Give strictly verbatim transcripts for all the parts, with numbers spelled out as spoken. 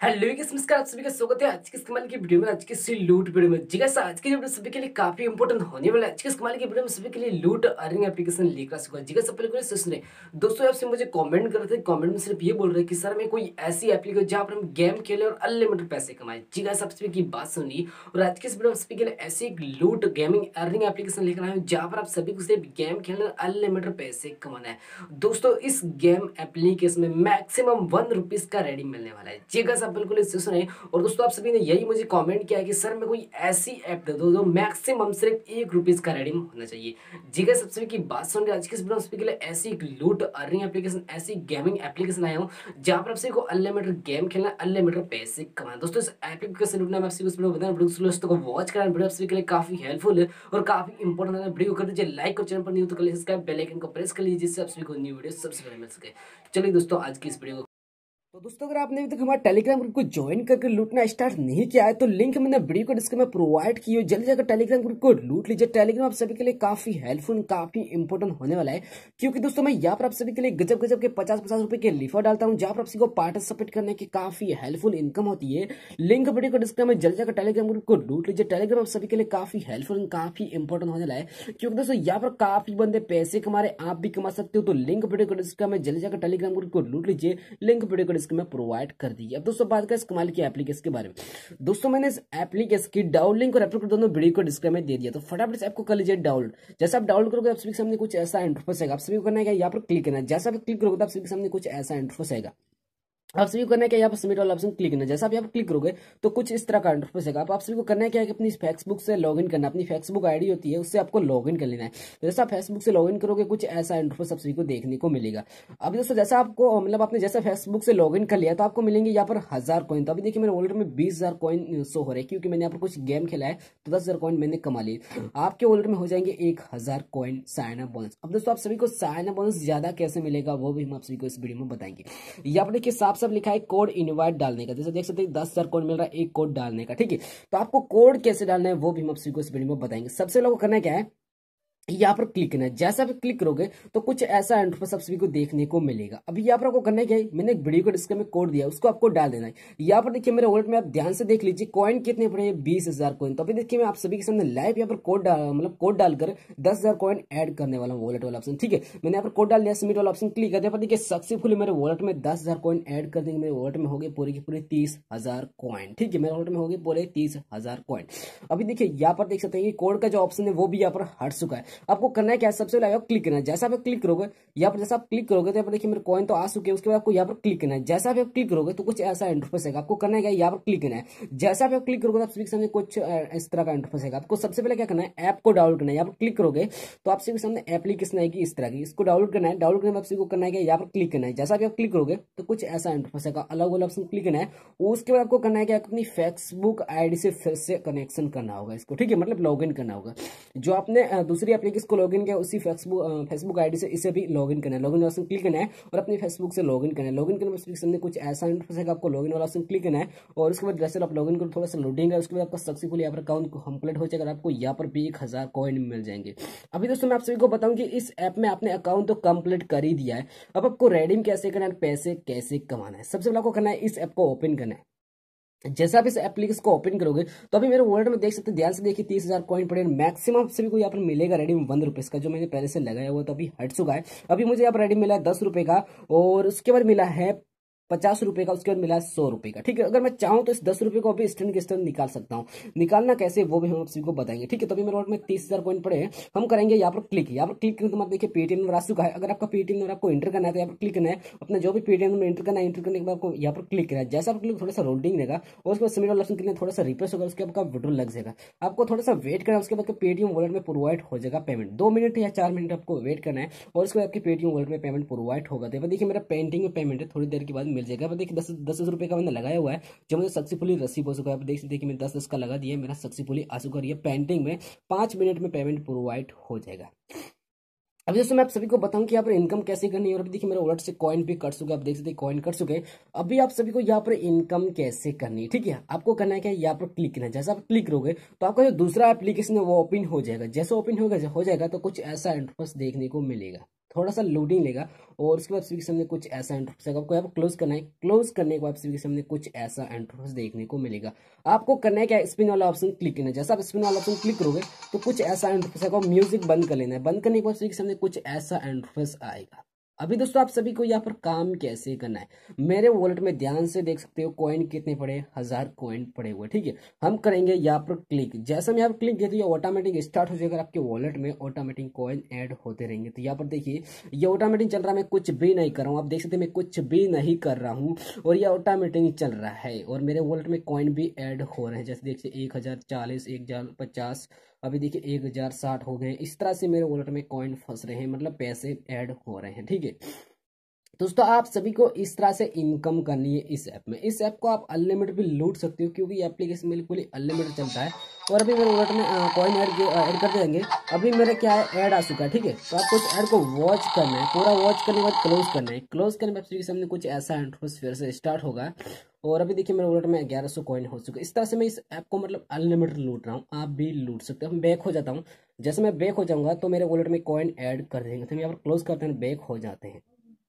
Hello guys, नमस्कार। आप सभी का स्वागत है आज की इस कमाल की वीडियो में। आज की इस लूट वीडियो में जी गाइस, आज की वीडियो सभी के लिए काफी इंपॉर्टेंट होने वाला है। आज की इस कमाल की वीडियो में सभी के लिए लूट अर्निंग एप्लीकेशन लेकर आ चुका है। जी गाइस, सबसे पहले सुन रहे दोस्तों, आपसे मुझे कमेंट कर रहे थे, कमेंट में सिर्फ ये बोल रहे कि सर मैं कोई ऐसी एप्लीकेशन जहां पर हम गेम खेले और अनलिमिटेड पैसे कमाए। जी गाइस, आप सभी की बात सुनी और आज की इस वीडियो में सभी के लिए ऐसी एक लूट गेमिंग अर्निंग एप्लीकेशन लेकर आए जहां पर आप सभी को सिर्फ गेम खेलने और अनलिमिटेड पैसे कमाना है। दोस्तों, इस गेम एप्लीकेशन में मैक्सिमम वन रुपीज का रेडी मिलने वाला है। जी गाइस, आप बिल्कुल इससे सुने। और दोस्तों, आप सभी ने यही मुझे कमेंट किया है कि सर मैं कोई ऐसी ऐप दे दो जो मैक्सिमम सिर्फ एक रुपीज का रेडीम होना चाहिए। जी गाइस, सबसे की बात सुन रहे आज की इस वीडियो में के लिए ऐसी एक लूट अर्निंग एप्लीकेशन, ऐसी गेमिंग एप्लीकेशन आया हूं जहां पर आप सभी को अनलिमिटेड गेम खेलना, अनलिमिटेड पैसे कमाना। दोस्तों, इस एप्लीकेशन लूटना मैं आपसे उस वीडियो बताना, वीडियो दोस्तों को वॉच करना। वीडियो आप सभी के लिए काफी हेल्पफुल है और काफी इंपॉर्टेंट है। वीडियो कर दीजिए लाइक और चैनल पर न्यू तो कर लीजिए सब्सक्राइब, बेल आइकन को प्रेस कर लीजिए जिससे आप सभी को न्यू वीडियो सबसे पहले मिल सके। चलिए दोस्तों, आज की इस वीडियो को तो दोस्तों, अगर आपने अभी तक हमारे टेलीग्राम ग्रुप को ज्वाइन करके लूटना स्टार्ट नहीं किया है तो लिंक मैंने वीडियो को डिस्क्रिप्शन में प्रोवाइड की है, जल्दी जाकर टेलीग्राम ग्रुप को लूट लीजिए। टेलीग्राम आप सभी के लिए काफी हेल्पफुल, काफी इंपॉर्टेंट होने वाला है, क्योंकि दोस्तों मैं यहाँ पर आप सभी के लिए गजब गजब के पचास पचास रुपए के लिफा डालता हूँ जहाँ पर आप सभी को पार्टिसिपेट करने की काफी हेल्पफुल इनकम होती है। लिंक वीडियो को डिस्क्रिप्शन में, जल्दी जाकर टेलीग्राम ग्रुप को लूट लीजिए। टेलीग्राम आप सभी के लिए काफी हेल्पफुल, काफी इंपॉर्टेंट होने वाला है, क्योंकि दोस्तों यहाँ पर काफी बंदे पैसे कमा रहे, आप भी कमा सकते हो। तो लिंक वीडियो को डिस्क्रिप्शन में, जल्दी जाकर टेलीग्राम ग्रुप को लूट लीजिए। लिंक वीडियो को डिस्क्रिप्शन में प्रोवाइड कर दी। अब दोस्तों बात करें इस कमाल की एप्लीकेशन के बारे में। दोस्तों, मैंने इस एप्लीकेशन की डाउनलोड लिंक और एप्लीकेशन दोनों वीडियो को डिस्क्रिप्शन में दे दिया, तो फटाफट इस ऐप को कर लीजिए डाउनलोड। जैसे आप डाउनलोड करोगे आप सभी के सामने कुछ ऐसा इंटरफेस आएगा। आप सभी को करना है यहाँ पर क्लिक करना है। जैसा आप क्लिक करोगे तो आप सभी के सामने कुछ ऐसा इंटरफेस आएगा। आप सभी को करना है क्या, यहाँ पर सबमिट वाला ऑप्शन क्लिक करना है। जैसा आप यहाँ पर क्लिक करोगे तो कुछ इस तरह का इंटरफेस आएगा। आप सभी को करना है क्या है कि अपनी फेसबुक से लॉगिन करना, अपनी फेसबुक आईडी होती है उससे आपको लॉगिन कर लेना है। तो जैसा आप फेसबुक से लॉगिन करोगे कुछ ऐसा इंटरफेस आप सभी को देखने को मिलेगा। अभी दोस्तों, जैसा आपको मतलब आपने जैसा फेसबुक से लॉगिन कर लिया तो आपको मिलेंगे यहाँ पर हजार कॉइन। तो अभी देखिए मेरे वॉलेट में बीस हजार कॉइन शो हो रहे हैं, क्योंकि मैंने यहाँ पर कुछ गेम खेला है तो दस हजार कॉइन मैंने कमा लिए। आपके वॉलेट में हो जाएंगे एक हजार कॉइन साइन अप बोनस। अब दोस्तों, आप सभी को साइन अप बोनस ज्यादा कैसे मिलेगा वो भी हम आप सभी को इस वीडियो में बताएंगे। यहाँ पर देखिए साफ साफ लिखा है कोड इनवाइट डालने का। जैसे देख सकते हैं दस हजार कोड मिल रहा है एक कोड डालने का, ठीक है। तो आपको कोड कैसे डालना है वो भी हम आप सभी को इस वीडियो में बताएंगे। सबसे पहले करना क्या है, यहाँ पर क्लिक करना है। जैसा आप क्लिक करोगे तो कुछ ऐसा इंटरफेस आप सभी को देखने को मिलेगा। अभी यहाँ पर आपको करना है क्या है, मैंने एक वीडियो को डिस्क्रिप्शन में कोड दिया, उसको आपको डाल देना है। यहाँ पर देखिए मेरे वॉलेट में आप ध्यान से देख लीजिए कॉइन कितने पड़े हैं, बीस हजार कॉइन। तो अभी देखिए मैं आप सभी के सामने लाइव यहाँ पर कोड डाल मतलब कोड डालकर दस हजार कॉइन एड करने वाला हूँ वॉलेट वाला ऑप्शन, ठीक है। मैंने यहाँ पर कोड डाल दिया, सबमिट वाला ऑप्शन क्लिक कर दिया। पर देखिए सक्सेसफुली मेरे वॉलेट में दस हजार कॉइन एड कर देंगे। मेरे वॉलेट में हो गए पूरे के पूरे तीस हजार कॉइन, ठीक है। मेरे वॉलेट में हो गए पूरे तीस हजार कॉइन। अभी देखिए यहाँ पर देख सकते हैं कोड का जो ऑप्शन है वो भी यहाँ पर हट चुका है। आपको करना है क्या, सबसे पहले आप क्लिक करना है। जैसा आप क्लिक करोगे यहाँ पर, जैसा आप क्लिक करोगे तो यहाँ पर देखिए मेरे कॉइन तो आ चुके हैं। उसके बाद आपको यहाँ पर क्लिक करना है। जैसा आप क्लिक करोगे तो कुछ ऐसा इंटरफेस है, आपको करना है क्या, यहाँ पर क्लिक करना है। जैसा आप क्लिक करोगे तो आप सभी के सामने कुछ इस तरह का इंटरफेस है। आपको सबसे पहले क्या करना है, ऐप को डाउनलोड करना है। यहाँ पर क्लिक करोगे तो आप सभी के सामने एप्लीकेशन आएगी इस तरह की, इसको डाउनलोड करना है। डाउनलोड करने में आप सभी को करना है क्या, यहाँ पर क्लिक करना है। जैसा आप क्लिक करोगे तो कुछ ऐसा इंटरफेस है, अलग वाला ऑप्शन क्लिक करना है। उसके बाद आपको करना है क्या, अपनी फेसबुक आईडी से फिर से कनेक्शन करना होगा इसको, ठीक है, मतलब लॉगिन करना होगा। जो आपने दूसरी एप्लीकेशन को लॉगिन किया उसी फेसबुक फेसबुक आईडी से इसे भी लॉगिन करना है। लॉगिन ऑप्शन क्लिक करना है और अपनी फेसबुक से लॉगिन करना है। लॉगिन करने में सामने कुछ ऐसा इंटरफेस है, आपको लॉगिन वाला ऑप्शन क्लिक करना है। और उसके बाद जैसे आप लॉगिन करो थोड़ा सा लोडिंग है, उसके बाद आपका सक्सेसफुल यहाँ पर अकाउंट कंप्लीट हो जाएगा। आपको यहाँ पर भी एक हजार कॉइन मिल जाएंगे। अभी दोस्तों मैं आप सभी को बताऊं कि इस ऐप में आपने अकाउंट तो कंप्लीट कर ही दिया है। अब आपको रेडीम कैसे करना है, पैसे कैसे कमाना है, सबसे पहले आपको करना है इस ऐप को ओपन करना है। जैसे आप इस एप्लीकेशन को ओपन करोगे तो अभी मेरे वॉलेट में देख सकते हैं, ध्यान से देखिए तीस हजार कॉइन पड़े। मैक्सिमम सभी को यहाँ पर मिलेगा रेडीम वन रुपीज का, जो मैंने पहले से लगाया हुआ तो अभी हट चुका है। अभी मुझे यहाँ पर रेडीम मिला है दस रुपए का, और उसके बाद मिला है पचास रुपए का, उसके बाद मिला है सौ रुपए का, ठीक है। अगर मैं चाहूं तो इस दस रुपए को अभी स्टैंड के स्टैंड निकाल सकता हूं। निकालना कैसे वो भी हम आप सभी को बताएंगे, ठीक है। तो अभी मेरे वॉलेट में तीस हजार कॉइन पड़े हैं। हम करेंगे यहाँ पर क्लिक, यहाँ पर क्लिक करें तो आप देखिए पेटीएम नंबर आ चुका है। अगर आपका पेटीएम नंबर आपको एंटर करना है तो यहाँ पर क्लिक करना है। अपना जो भी पेटीएम नंबर एंटर करना है, एंटर करने के बाद आपको यहाँ पर क्लिक करना है। जैसा आप क्लिक थोड़ा सा रोल्डिंग रहेगा और उसके बाद सबमिट वाला ऑप्शन क्लिक थोड़ा सा रिफ्रेश होगा, उसके बाद आपका विड्रॉ लग जाएगा। आपको थोड़ा सा वेट करना है, उसके बाद पेटीएम वॉलेट में प्रोवाइड हो जाएगा पेमेंट। दो मिनट या चार मिनट आपको वेट करना है और उसके बाद आपकी पेटीएम वॉलेट में पेमेंट प्रोवाइड होगा। तो देखिए मेरा पेंटिंग में पेमेंट है, थोड़ी देर के बाद मिल जाएगा। देखिए दस दस रुपए का मैंने लगाया हुआ है, जो मुझे सक्सेसफुली रिसीव हो चुका है। आप देख सकते हैं कि मैं दस दस का लगा दिया, मेरा सक्सेसफुली आ चुका है। ये पेंटिंग में पांच मिनट में पेमेंट प्रोवाइड हो जाएगा। अब जैसे मैं आप सभी को बताऊं कि यहाँ पर इनकम कैसे करनी है। और अभी देखिए मेरे वॉलेट से कॉइन भी कट चुका है, आप देख सकते हैं कॉइन कट चुके हैं। अभी आप सभी को यहाँ पर इनकम कैसे करनी है, ठीक है। आपको करना है क्या, यहाँ पर क्लिक करना है। जैसा आप क्लिक करोगे तो आपका जो दूसरा एप्लीकेशन है वो ओपन हो जाएगा। जैसे ओपन हो जाएगा तो कुछ ऐसा इंटरफेस देखने को मिलेगा। थोड़ा सा लोडिंग लेगा और उसके बाद आपके सामने कुछ ऐसा इंटरफेस आएगा। आपको यहाँ पर क्लोज करना है, क्लोज करने के बाद आपके सामने कुछ ऐसा इंटरफेस देखने को मिलेगा। आपको करना है क्या, स्पिन वाला ऑप्शन क्लिक करना है। जैसा आप स्पिन वाला ऑप्शन क्लिक करोगे तो कुछ ऐसा इंटरफेस आएगा। म्यूजिक बंद कर लेना है, बंद करने के बाद आपके सामने कुछ ऐसा इंटरफेस आएगा। अभी दोस्तों आप सभी को यहाँ पर काम कैसे करना है, मेरे वॉलेट में ध्यान से देख सकते हो कॉइन कितने पड़े, हजार कॉइन पड़े हुए। ठीक है, हम करेंगे यहाँ पर क्लिक। जैसे हम यहाँ पर क्लिक किया तो ये ऑटोमेटिक स्टार्ट हो जाएगा, आपके वॉलेट में ऑटोमेटिक कॉइन ऐड होते रहेंगे। तो यहाँ पर देखिए ये ऑटोमेटिक चल रहा है, मैं कुछ भी नहीं कर रहा हूँ। आप देख सकते हैं मैं कुछ भी नहीं कर रहा हूँ और ये ऑटोमेटिक चल रहा है और मेरे वॉलेट में कॉइन भी ऐड हो रहे हैं। जैसे देखिए एक हजार चालीस, एक हजार पचास, अभी देखिए एक हजार साठ हो गए। इस तरह से मेरे वॉलेट में कॉइन फंस रहे हैं, मतलब पैसे ऐड हो रहे हैं। ठीक है दोस्तों, आप सभी को इस तरह से इनकम करनी है इस ऐप में। इस ऐप को आप अनलिमिटेड भी लूट सकते हो क्योंकि ये एप्लीकेशन बिल्कुल ही अनलिमिटेड चलता है। और अभी मेरे वॉलेट में कॉइन ऐड ऐड करते जाएंगे। अभी मेरा क्या है, ऐड आ चुका है। ठीक है, तो आपको इस ऐड को वॉच करना है, पूरा वॉच करने के बाद क्लोज करना है। क्लोज करने के बाद आपके सामने कुछ ऐसा इंटरफेस फिर से स्टार्ट होगा और अभी देखिए मेरे वॉलेट में ग्यारह सौ कॉइन हो चुके। इस तरह से मैं इस ऐप को मतलब अनलिमिटेड लूट रहा हूँ, आप भी लूट सकते हो। मैं बैक हो जाता हूँ, जैसे मैं बैक हो जाऊंगा तो मेरे वॉलेट में कॉइन ऐड कर देंगे। तो हम यहाँ पर क्लोज करते हैं, बैक हो जाते हैं,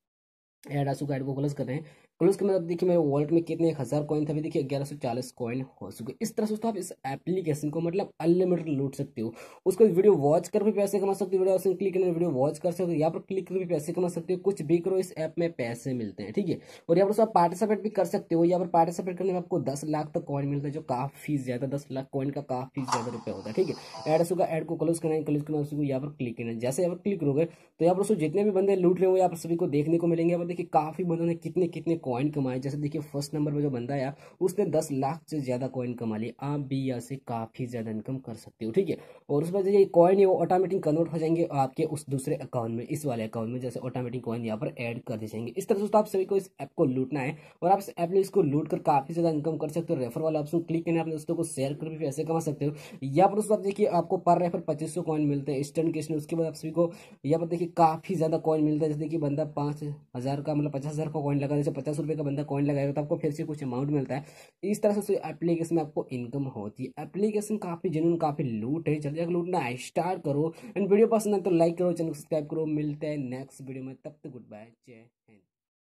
ऐड आंसू का ऐड को क्लोज कर रहे हैं। क्लोज के मतलब देखिए मेरे वॉलेट में कितने एक हजार कॉइन था, अभी देखिए ग्यारह सौ चालीस कॉइन हो चुके। इस तरह से दोस्तों आप इस एप्लीकेशन को मतलब अनलिमिटेड लूट सकते हो। उसको वीडियो वॉच कर भी पैसे कमा सकते हो, वीडियो ऑप्शन क्लिक करके वीडियो वॉच कर सकते हो, यहाँ पर क्लिक करके भी पैसे कमा सकते हो। कुछ भी करो, इस ऐप में पैसे मिलते हैं। ठीक है, और यहाँ पर आप पार्टिसिपेट भी कर सकते हो। यहाँ पर पार्टिसिपेट करने में आपको दस लाख तक कॉइन मिलता है, जो काफी ज्यादा, दस लाख कॉइन का काफी ज्यादा रुपया होता है। ठीक है, एड का ऐड को क्लोज करना है, क्लोज करना है, यहाँ पर क्लिक करना है। जैसे यहाँ पर क्लिक करोगे तो यहाँ पर जितने भी बंदे लूट रहे हो यहाँ पर सभी को देखने को मिलेंगे। यहाँ पर देखिए काफी बंदों ने कितने कितने कॉइन कमाए। जैसे देखिए फर्स्ट नंबर पे जो बंदा आया उसने दस लाख से ज्यादा कॉइन कमा लिए। आप भी यहाँ से काफी ज्यादा इनकम कर सकते हो। ठीक है, और उस बाद ये कॉइन है वो ऑटोमेटिक कन्वर्ट हो जाएंगे आपके उस दूसरे अकाउंट में, इस वाले अकाउंट में, जैसे ऑटोमेटिक कॉइन यहाँ पर ऐड कर दी जाएंगे। इस तरह से आप सभी को इस ऐप को लूटना है और आप इस ऐप में इसको लूट कर काफी ज्यादा इनकम कर सकते हो। रेफर वाला ऑप्शन क्लिक करना है, अपने दोस्तों को शेयर कर भी पैसे कमा सकते हो। यहाँ पर दोस्तों आप देखिए आपको पर रेफर पच्चीस सौ कॉइन मिलते हैं इंस्टेंट केस में। उसके बाद आप सभी को यहाँ पर देखिए काफी ज्यादा कॉइन मिलता है। जैसे देखिए बंदा पांच हजार का मतलब पचास हजार का कॉइन लगा, जैसे पचास रुपए का बंदा कॉइन लगाएगा तो आपको फिर से कुछ अमाउंट मिलता है। इस तरह से एप्लीकेशन में आपको इनकम होती है। एप्लीकेशन काफी जेन्युइन, काफी लूट है, जल्दी लूटना है स्टार्ट करो। एंड वीडियो पसंद है तो लाइक करो, चैनल सब्सक्राइब करो। मिलते हैं नेक्स्ट वीडियो में, तब तक गुड बाय, जय हिंद।